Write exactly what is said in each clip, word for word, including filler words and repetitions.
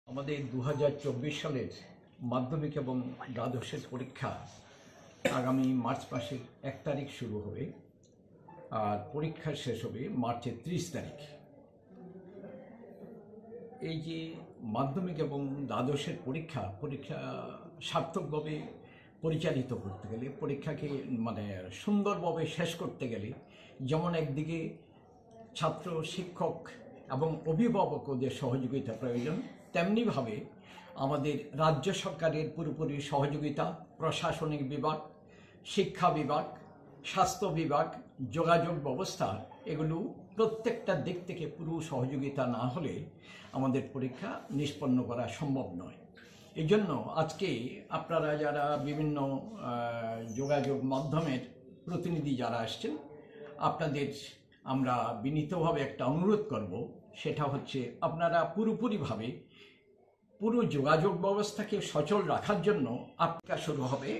আমাদের দু হাজার চব্বিশ সালের মাধ্যমিক এবং দ্বাদশের পরীক্ষা আগামী মার্চ মাসের এক তারিখ শুরু হবে আর পরীক্ষা শেষ হবে মার্চের ত্রিশ তারিখ। এই যে মাধ্যমিক এবং দ্বাদশের পরীক্ষা পরীক্ষা সার্থকভাবে পরিচালিত করতে গেলে, পরীক্ষাকে মানে সুন্দরভাবে শেষ করতে গেলে যেমন একদিকে ছাত্র, শিক্ষক এবং অভিভাবকদের সহযোগিতা প্রয়োজন, তেমনিভাবে আমাদের রাজ্য সরকারের পুরোপুরি সহযোগিতা, প্রশাসনিক বিভাগ, শিক্ষা বিভাগ, স্বাস্থ্য বিভাগ, যোগাযোগ ব্যবস্থা, এগুলো প্রত্যেকটা দিক থেকে পুরো সহযোগিতা না হলে আমাদের পরীক্ষা নিষ্পন্ন করা সম্ভব নয়। এই জন্য আজকে আপনারা যারা বিভিন্ন যোগাযোগ মাধ্যমের প্রতিনিধি যারা আসছেন, আপনাদের আমরা বিনীতভাবে একটা অনুরোধ করব, সেটা হচ্ছে আপনারা পুরোপুরিভাবে পুরো যোগাযোগ ব্যবস্থাকে সচল রাখার জন্য পরীক্ষা শুরু হবে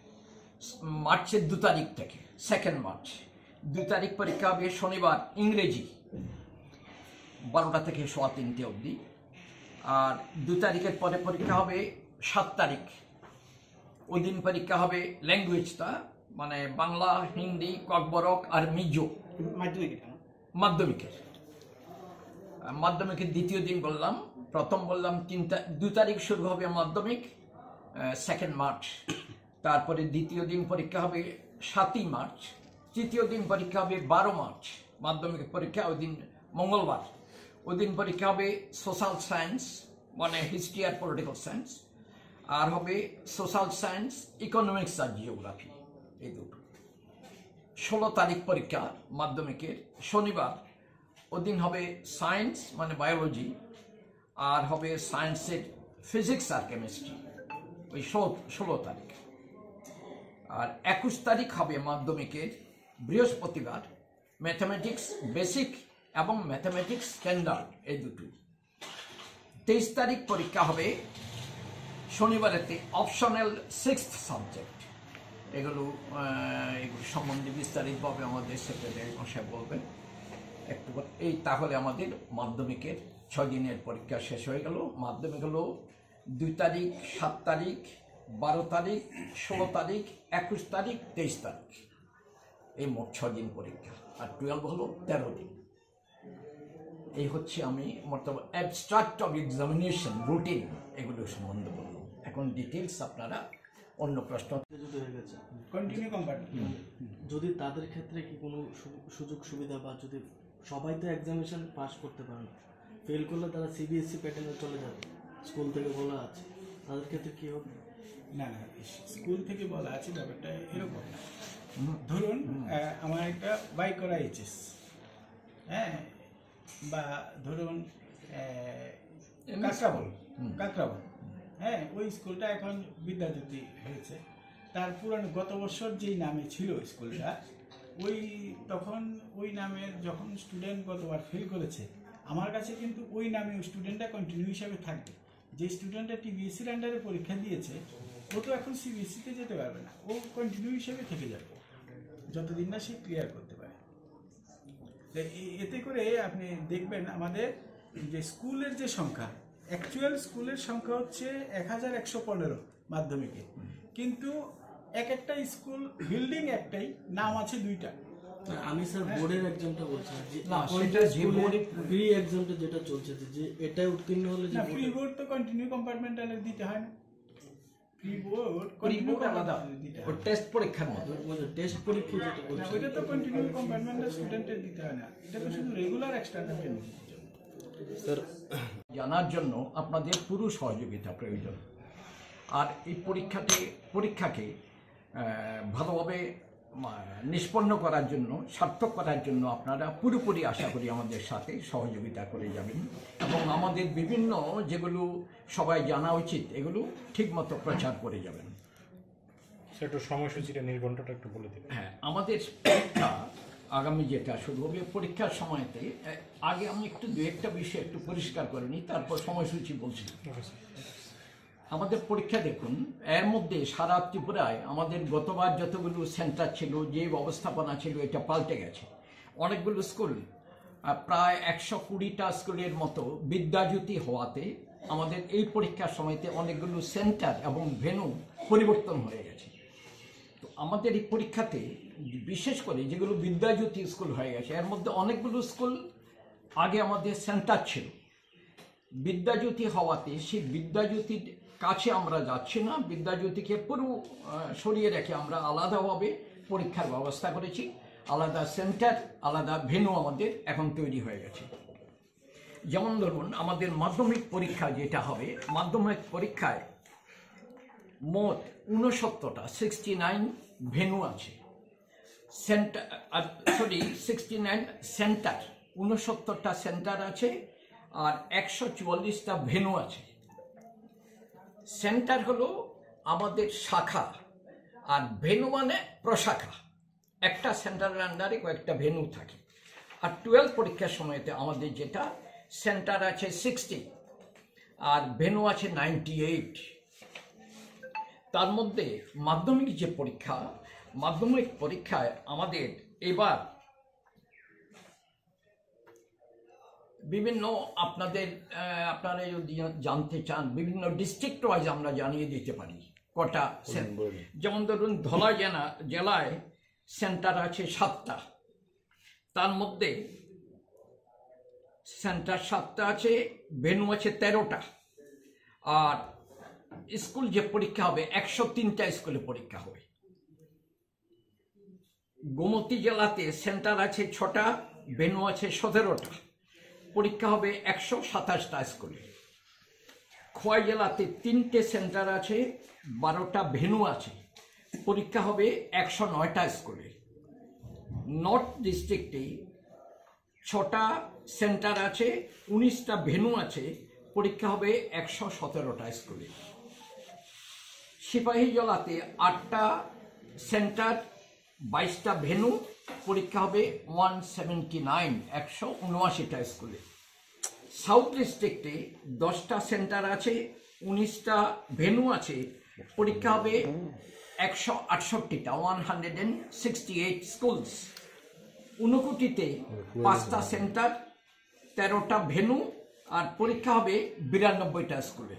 মার্চের দু তারিখ থেকে, সেকেন্ড মার্চ দু তারিখ পরীক্ষা হবে শনিবার, ইংরেজি বারোটা থেকে সোয়া তিনটে অবধি। আর দু তারিখের পরে পরীক্ষা হবে সাত তারিখ, ওই দিন পরীক্ষা হবে ল্যাঙ্গুয়েজটা, মানে বাংলা, হিন্দি, ককবরক আর মিজো মাধ্যমিকের মাধ্যমিকের দ্বিতীয় দিন বললাম, প্রথম বললাম তিন দু তারিখ শুরু হবে মাধ্যমিক, সেকেন্ড মার্চ। তারপরে দ্বিতীয় দিন পরীক্ষা হবে সাতই মার্চ, তৃতীয় দিন পরীক্ষা হবে বারো মার্চ মাধ্যমিক পরীক্ষা, ওই দিন মঙ্গলবার। ওই দিন পরীক্ষা হবে সোশ্যাল সায়েন্স, মানে হিস্ট্রি আর পলিটিক্যাল সায়েন্স, আর হবে সোশ্যাল সায়েন্স, ইকোনমিক্স আর জিওগ্রাফি, এই দুটো। ষোলো তারিখ পরীক্ষা মাধ্যমিকের শনিবার, ওদিন হবে সায়েন্স মানে বায়োলজি, আর হবে সায়েন্সের ফিজিক্স আর কেমিস্ট্রি, ওই ষোলো তারিখ। আর একুশ তারিখ হবে মাধ্যমিকের বৃহস্পতিবার, ম্যাথামেটিক্স বেসিক এবং ম্যাথামেটিক্স স্ট্যান্ডার্ড, এই দুটো। তেইশ তারিখ পরীক্ষা হবে শনিবারেতে অপশনাল সিক্সথ সাবজেক্ট, এগুলো এগুলো সম্বন্ধে বিস্তারিতভাবে আমাদের সেক্রেটারি মশাই বলবেন একটু। এই তাহলে আমাদের মাধ্যমিকের ছয় দিনের পরীক্ষা শেষ হয়ে গেল। মাধ্যমিক হলো দুই তারিখ, সাত তারিখ, বারো তারিখ, ষোলো তারিখ, একুশ তারিখ, তেইশ তারিখ, এই মোট ছয় দিন পরীক্ষা। আর টুয়েলভ হলো তেরো দিন। এই হচ্ছে আমি মতলব অ্যাবস্ট্রাক্ট অফ এক্সামিনেশন রুটিন এগুলো সম্বন্ধে বললাম। এখন ডিটেলস আপনারা অন্য প্রশ্ন কন্টিনিউ কম্পার্টমেন্ট, যদি তাদের ক্ষেত্রে কি কোনো সুযোগ সুবিধা, বা যদি সবাই তো এক্সামিনেশন পাস করতে পারে না, ফেল করলে তারা সিবিএসসি প্যাটার্নে চলে যাবে, স্কুল থেকে বলা আছে, তাদের ক্ষেত্রে কি হবে? না না, স্কুল থেকে বলা আছে ব্যাপারটা এরকম না। ধরুন আমার একটা বাইক করা এইচএস, হ্যাঁ, বা ধরুন কাকরাবল কাকরাবল হ্যাঁ, ওই স্কুলটা এখন বিদ্যাজ্যোতি হয়েছে। তার পুরানো গত বছর যেই নামে ছিল স্কুলটা, ওই তখন ওই নামের যখন স্টুডেন্ট গতবার ফেল করেছে, আমার কাছে কিন্তু ওই নামে ওই স্টুডেন্টটা কন্টিনিউ হিসাবে থাকবে। যে স্টুডেন্টটা টিবিএসসির আন্ডারে পরীক্ষা দিয়েছে, ও তো এখন সিবিএসসিতে যেতে পারবে না, ও কন্টিনিউ হিসাবে থেকে যাবে যতদিন না সে ক্লিয়ার করতে পারে। এতে করে আপনি দেখবেন আমাদের যে স্কুলের যে সংখ্যা, অ্যাকচুয়াল স্কুলের সংখ্যা হচ্ছে এক হাজার একশো পনেরো মাধ্যমিকে, কিন্তু এক একটা স্কুল বিল্ডিং একটাই, নাম আছে দুইটা। আমি স্যার বোর্ডের এক্সামটা বলছি যে না, সেটা যে বোর্ডে প্রি এক্সামটা যেটা চলছে, যে এটাই উত্তীর্ণ হলে যে প্রি বোর্ড তো কন্টিনিউ কম্পার্টমেন্টালে দিতে হয় না। প্রি বোর্ড প্রি বোর্ড আলাদা, ওর টেস্ট পরীক্ষার মতো, মানে টেস্ট পরীক্ষা যেটা না, ওইটা তো কন্টিনিউ কম্পার্টমেন্টাল স্টুডেন্টের দিতে হয় না, এটা তো শুধু রেগুলার এক্সটার্নাল ট্রেনিং। স্যার জানার জন্য আপনাদের পুরো সহযোগিতা প্রয়োজন। আর এই পরীক্ষাতে পরীক্ষাকে ভালোভাবে নিষ্পন্ন করার জন্য, সার্থক করার জন্য আপনারা পুরোপুরি আশা করি আমাদের সাথে সহযোগিতা করে যাবেন, এবং আমাদের বিভিন্ন যেগুলো সবাই জানা উচিত এগুলো ঠিকমতো প্রচার করে যাবেন। সেটা সময়সূচিটা নির্ঘণ্টটা একটু বলে দিন। হ্যাঁ, আমাদের পরীক্ষা আগামী যেটা শুরু হবে, পরীক্ষার সময়তে আগে আমি একটু দু একটা বিষয় একটু পরিষ্কার করে নিই, তারপর সময়সূচি বলছি। আমাদের পরীক্ষা দেখুন, এর মধ্যে সারা ত্রিপুরায় আমাদের গতবার যতগুলো সেন্টার ছিল, যে ব্যবস্থাপনা ছিল, এটা পাল্টে গেছে। অনেকগুলো স্কুল, প্রায় একশো কুড়িটা স্কুলের মতো বিদ্যাজ্যোতি হওয়াতে আমাদের এই পরীক্ষার সময়তে অনেকগুলো সেন্টার এবং ভেন্যু পরিবর্তন হয়ে গেছে। তো আমাদের এই পরীক্ষাতে বিশেষ করে যেগুলো বিদ্যাজ্যোতি স্কুল হয়ে গেছে, এর মধ্যে অনেকগুলো স্কুল আগে আমাদের সেন্টার ছিল। বিদ্যাজ্যোতি হওয়াতে সেই বিদ্যাজ্যোতির কাছে আমরা যাচ্ছি না, বিদ্যাজ্যোতিকে পুরো সরিয়ে রেখে আমরা আলাদাভাবে পরীক্ষার ব্যবস্থা করেছি। আলাদা সেন্টার, আলাদা ভেন্যু আমাদের এখন তৈরি হয়ে গেছে। যেমন ধরুন আমাদের মাধ্যমিক পরীক্ষা যেটা হবে, মাধ্যমিক পরীক্ষায় মোট ঊনসত্তরটা সিক্সটি নাইন ভেন্যু আছে, centre sorry sixty nine centre, ঊনসত্তরটা সেন্টার আছে আর একশো চুয়াল্লিশটা ভেন্যু আছে। সেন্টার হলো আমাদের শাখা আর ভেন্যু মানে প্রশাখা। একটা সেন্টারের আন্ডারে কয়েকটা ভেন্যু থাকে। আর টুয়েলভ পরীক্ষার সময়তে আমাদের যেটা সেন্টার আছে সিক্সটি আর ভেন্যু আছে নাইনটি এইট। তার মধ্যে মাধ্যমিক যে পরীক্ষা, মাধ্যমিক পরীক্ষায় আমাদের এবার বিভিন্ন আপনাদের আপনারা যদি জানতে চান বিভিন্ন ডিস্ট্রিক্ট ওয়াইজ আমরা জানিয়ে দিতে পারি কটা। যেমন ধরুন ধলাই জেলা জেলায় সেন্টার আছে সাতটা, তার মধ্যে সেন্টার সাতটা আছে, ভেন্যু আছে তেরোটা। আর স্কুল যে পরীক্ষা হবে একশো তিনটা স্কুলে পরীক্ষা হবে। গোমতী জেলাতে সেন্টার আছে ছটা, ভেন্যু আছে সতেরোটা, পরীক্ষা হবে একশো সাতাশটা স্কুলে। খোয়াই জেলাতে তিনটে সেন্টার আছে, বারোটা ভেন্যু আছে, পরীক্ষা হবে একশো নয়টা স্কুলে। নর্থ ডিস্ট্রিক্টে ছটা সেন্টার আছে, উনিশটা ভেন্যু আছে, পরীক্ষা হবে একশো সতেরোটা স্কুলে। সিপাহী জেলাতে আটটা সেন্টার, বাইশটা ভেন্যু, পরীক্ষা হবে ওয়ান সেভেন্টি নাইন একশো উনআশিটা স্কুলে। সাউথ ডিস্ট্রিক্টে দশটা সেন্টার আছে, উনিশটা ভেন্যু আছে, পরীক্ষা হবে একশো আটষট্টিটা one hundred and sixty eight schools. ঊনকোটিতে পাঁচটা সেন্টার, তেরোটা ভেন্যু, আর পরীক্ষা হবে বিরানব্বইটা স্কুলে।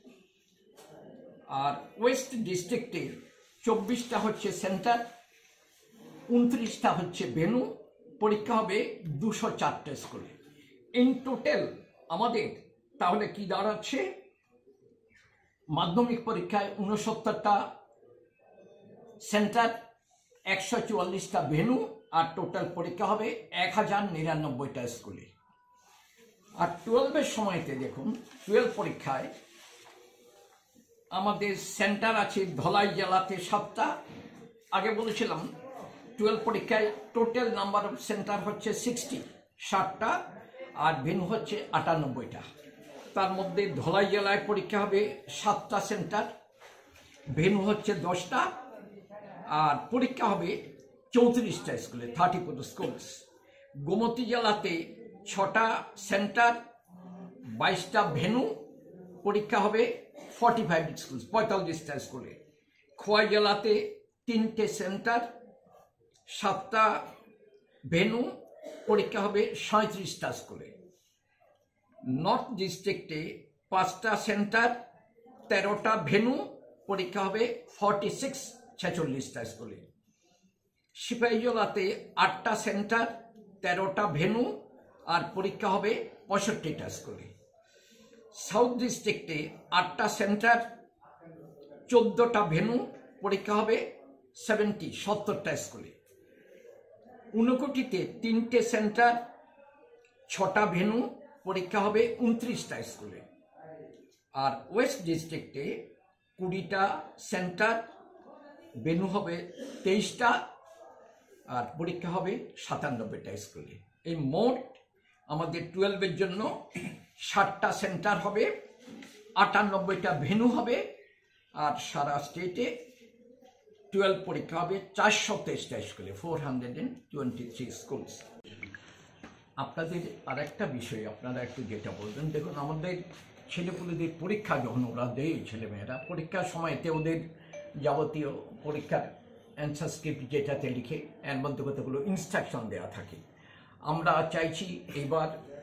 আর ওয়েস্ট ডিস্ট্রিক্টে চব্বিশটা হচ্ছে সেন্টার, উনত্রিশটা হচ্ছে ভেন্যু, পরীক্ষা হবে দুশো চারটে স্কুলে। ইন টোটাল আমাদের তাহলে কি দাঁড়াচ্ছে, মাধ্যমিক পরীক্ষায় ঊনসত্তরটা সেন্টার, একশো চুয়াল্লিশটা ভেন্যু, আর টোটাল পরীক্ষা হবে এক হাজার নিরানব্বইটা স্কুলে। আর টুয়েলভের সময়তে দেখুন, টুয়েলভ পরীক্ষায় আমাদের সেন্টার আছে ধলাই জেলাতে সাতটা। আগে বলেছিলাম টুয়েলভ পরীক্ষায় টোটাল নাম্বার অফ সেন্টার হচ্ছে সিক্সটি, ষাটটা, আর ভেন্যু হচ্ছে আটানব্বইটা। তার মধ্যে ধলাই জেলায় পরীক্ষা হবে সাতটা সেন্টার, ভেন্যু হচ্ছে দশটা, আর পরীক্ষা হবে চৌত্রিশটা স্কুলে, থার্টি ফোর স্কুলস। গোমতী জেলাতে ছটা সেন্টার, বাইশটা ভেন্যু, পরীক্ষা হবে ফর্টি ফাইভ স্কুলস, পঁয়তাল্লিশটা স্কুলে। খোয়াই জেলাতে তিনটে সেন্টার, সাতটা ভেন্যু, পরীক্ষা হবে সাঁত্রিশটা স্কুলে। নর্থ ডিস্ট্রিক্টে পাঁচটা সেন্টার, তেরোটা ভেন্যু, পরীক্ষা হবে ফর্টি সিক্স ছেচল্লিশটা স্কুলে। সিপাহীজলাতে আটটা সেন্টার, তেরোটা ভেন্যু, আর পরীক্ষা হবে পঁয়ষট্টিটা স্কুলে। সাউথ ডিস্ট্রিক্টে আটটা সেন্টার, চোদ্দটা ভেন্যু, পরীক্ষা হবে সেভেন্টি সত্তরটা স্কুলে। ঊনকোটিতে তিনটে সেন্টার, ছটা ভেন্যু, পরীক্ষা হবে উনত্রিশটা স্কুলে। আর ওয়েস্ট ডিস্ট্রিক্টে কুড়িটা সেন্টার, ভেন্যু হবে তেইশটা, আর পরীক্ষা হবে সাতানব্বইটা স্কুলে। এই মোট আমাদের টুয়েলভের জন্য ষাটটা সেন্টার হবে, আটানব্বইটা ভেন্যু হবে, আর সারা স্টেটে টুয়েলভ পরীক্ষা হবে চারশো তেইশটা স্কুলে, four hundred and twenty three schools. আপনাদের আর একটা বিষয় আপনারা একটু যেটা বলবেন, দেখুন আমাদের ছেলেপুলেদের পরীক্ষা যখন ওরা দেয়, ছেলেমেয়েরা পরীক্ষার সময়তে ওদের যাবতীয় পরীক্ষার অ্যান্সার স্ক্রিপ্ট যেটাতে লিখে এর মধ্যে কতগুলো ইনস্ট্রাকশন দেওয়া থাকে। আমরা চাইছি এবার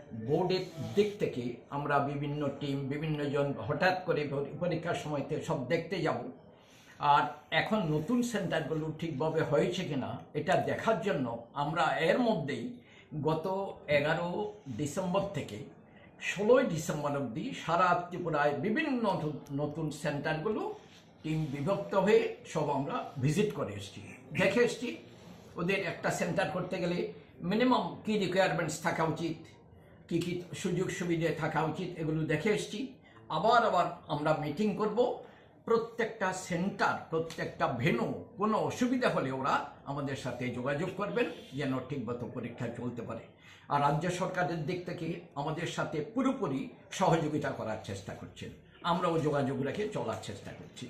বোর্ডের দিক থেকে আমরা বিভিন্ন টিম বিভিন্ন জন হঠাৎ করে পরীক্ষার সময়তে সব দেখতে যাব। আর এখন নতুন সেন্টারগুলো ঠিকভাবে হয়েছে কিনা এটা দেখার জন্য আমরা এর মধ্যেই গত এগারো ডিসেম্বর থেকে ষোলোই ডিসেম্বর অবধি সারা ত্রিপুরায় বিভিন্ন নতুন সেন্টারগুলো টিম বিভক্ত হয়ে সব আমরা ভিজিট করে এসেছি, দেখে এসেছি। ওদের একটা সেন্টার করতে গেলে মিনিমাম কী রিকোয়ারমেন্টস থাকা উচিত, কী কী সুযোগ সুবিধে থাকা উচিত, এগুলো দেখে এসেছি। আবার আবার আমরা মিটিং করব। প্রত্যেকটা সেন্টার, প্রত্যেকটা ভেন্যু কোনো অসুবিধা হলে ওরা আমাদের সাথে যোগাযোগ করবেন যেন ঠিকমতো পরীক্ষা চলতে পারে। আর রাজ্য সরকারের দিক থেকে আমাদের সাথে পুরোপুরি সহযোগিতা করার চেষ্টা করছেন, আমরাও যোগাযোগ রেখে চলার চেষ্টা করছি।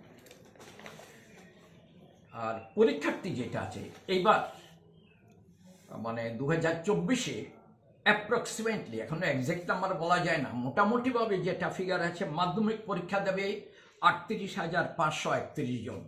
আর পরীক্ষার্থী যেটা আছে এইবার মানে দু হাজার চব্বিশে অ্যাপ্রক্সিমেটলি, এখনো এক্সাক্ট নাম্বার বলা যায় না, মোটামুটিভাবে যেটা ফিগার আছে, মাধ্যমিক পরীক্ষা দেবে আটত্রিশ হাজার পাঁচশো একত্রিশ জন,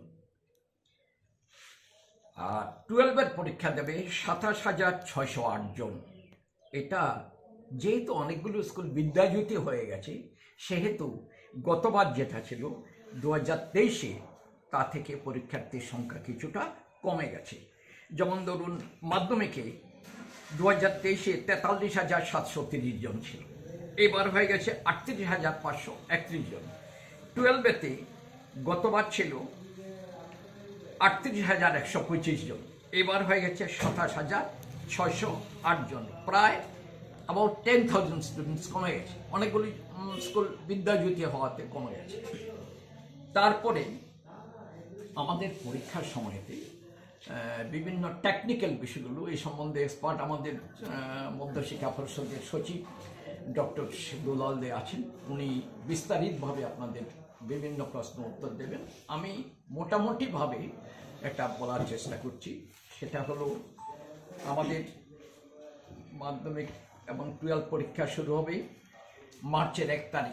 আর টুয়েলভের পরীক্ষা দেবে সাতাশ হাজার ছয়শো আট জন। এটা যেহেতু অনেকগুলো স্কুল বিদ্যাজ্যোতি হয়ে গেছে, সেহেতু গতবার যেটা ছিল দু হাজার তেইশে তা থেকে পরীক্ষার্থীর সংখ্যা কিছুটা কমে গেছে। যেমন ধরুন মাধ্যমিকে দু হাজার তেইশে তেতাল্লিশ হাজার সাতশো তিরিশ জন ছিল, এবার হয়ে গেছে আটত্রিশ হাজার পাঁচশো একত্রিশ জন। টুয়েলভেতে গতবার ছিল আটত্রিশ হাজার একশো পঁচিশ জন, এবার হয়ে গেছে সাতাশ হাজার ছয়শো আট জন, প্রায় অ্যাবাউট টেন থাউজেন্ড স্টুডেন্টস কমে গেছে। অনেকগুলি স্কুল বিদ্যাজ্যোতি হওয়াতে কমে গেছে। তারপরে আমাদের পরীক্ষার সময়তে বিভিন্ন টেকনিক্যাল বিষয়গুলো এই সম্বন্ধে এক্সপার্ট আমাদের মধ্যশিক্ষা পরিষদের সচিব ডক্টর দুলাল দে আছেন, উনি বিস্তারিতভাবে আপনাদের বিভিন্ন প্রশ্ন উত্তর দেবেন। আমি মোটামুটিভাবে এটা বলার চেষ্টা করছি। সেটা হলো আমাদের মাধ্যমিক এবং টুয়েলভ পরীক্ষা শুরু হবে মার্চের এক তারিখ,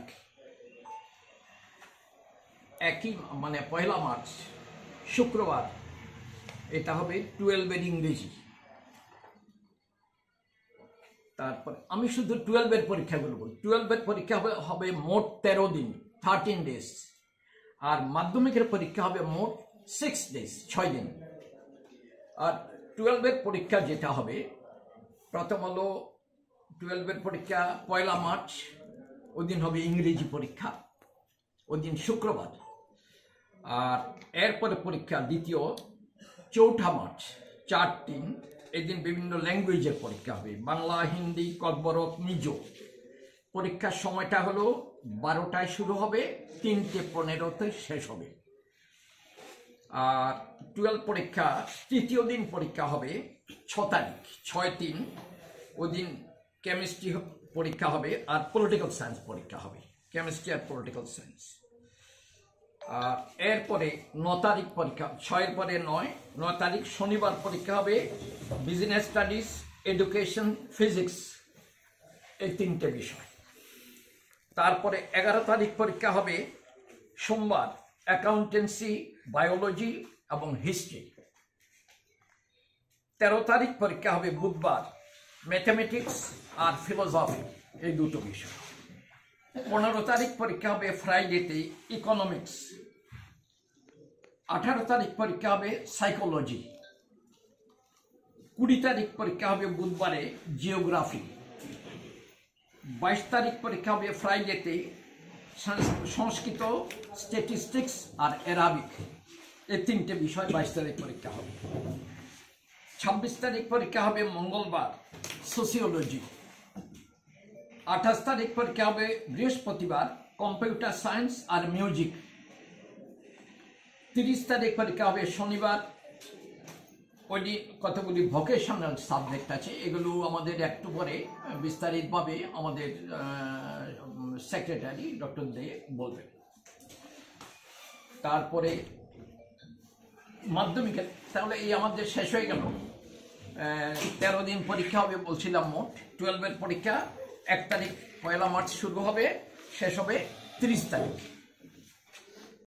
একই মানে পয়লা মার্চ শুক্রবার। এটা হবে টুয়েলভের ইংরেজি। তারপর আমি শুধু টুয়েলভের পরীক্ষাগুলো বলি। টুয়েলভের পরীক্ষা হবে হবে মোট তেরো দিন, থার্টিন ডেজ, আর মাধ্যমিকের পরীক্ষা হবে মোট সিক্স ডেজ, ছয় দিন। আর টুয়েলভের পরীক্ষা যেটা হবে, প্রথম হলো টুয়েলভের পরীক্ষা পয়লা মার্চ, ওই দিন হবে ইংরেজি পরীক্ষা, ওই দিন শুক্রবার। আর এরপরে পরীক্ষা দ্বিতীয় চৌঠা মার্চ, চার তিন, এদিন বিভিন্ন ল্যাঙ্গুয়েজের পরীক্ষা হবে, বাংলা, হিন্দি, ককবরক, মিজো। পরীক্ষার সময়টা হলো বারোটায় শুরু হবে, তিনটে পনেরোতে শেষ হবে। আর টুয়েলভ পরীক্ষা তৃতীয় দিন পরীক্ষা হবে ছ তারিখ, ছয় তিন, ওই দিন কেমিস্ট্রি পরীক্ষা হবে আর পলিটিক্যাল সায়েন্স পরীক্ষা হবে, কেমিস্ট্রি আর পলিটিক্যাল সায়েন্স। আর এরপরে ন তারিখ পরীক্ষা, ছয়ের পরে নয়, নয় তারিখ শনিবার পরীক্ষা হবে বিজনেস স্টাডিজ, এডুকেশন, ফিজিক্স, এই তিনটে বিষয়। তারপরে এগারো তারিখ পরীক্ষা হবে সোমবার অ্যাকাউন্টেন্সি, বায়োলজি এবং হিস্ট্রি। তেরো তারিখ পরীক্ষা হবে বুধবার ম্যাথমেটিক্স আর ফিলোসফি, এই দুটো বিষয়। পনেরো তারিখ পরীক্ষা হবে ফ্রাইডেতে ইকোনমিক্স। আঠারো তারিখ পরীক্ষা হবে সাইকোলজি। কুড়ি তারিখ পরীক্ষা হবে বুধবারে জিওগ্রাফি। বাইশ তারিখ পরীক্ষা হবে ফ্রাইডেতে সংস্কৃত, স্ট্যাটিস্টিক্স আর অ্যারাবিক, এই তিনটে বিষয় বাইশ তারিখ পরীক্ষা হবে। ছাব্বিশ তারিখ পরীক্ষা হবে মঙ্গলবার সোসিওলজি। আঠাশ তারিখ পরীক্ষা হবে বৃহস্পতিবার কম্পিউটার সায়েন্স আর মিউজিক। তিরিশ তারিখ পরীক্ষা হবে শনিবার, ওই কতগুলি ভোকেশনাল সাবজেক্ট আছে, এগুলো আমাদের একটু পরে বিস্তারিতভাবে আমাদের সেক্রেটারি ডক্টর দে বলবেন। তারপরে মাধ্যমিকের, তাহলে এই আমাদের শেষ হয়ে গেল। তেরো দিন পরীক্ষা হবে বলছিলাম মোট। টুয়েলভের পরীক্ষা এক তারিখ পয়লা মার্চ শুরু হবে, শেষ হবে তিরিশ তারিখ।